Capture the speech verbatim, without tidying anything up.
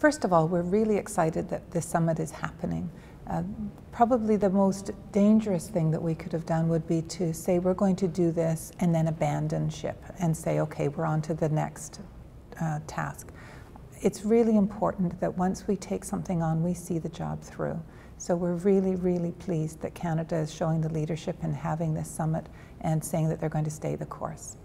First of all, we're really excited that this summit is happening. Uh, probably the most dangerous thing that we could have done would be to say we're going to do this and then abandon ship and say, okay, we're on to the next uh, task. It's really important that once we take something on, we see the job through. So we're really, really pleased that Canada is showing the leadership in having this summit and saying that they're going to stay the course.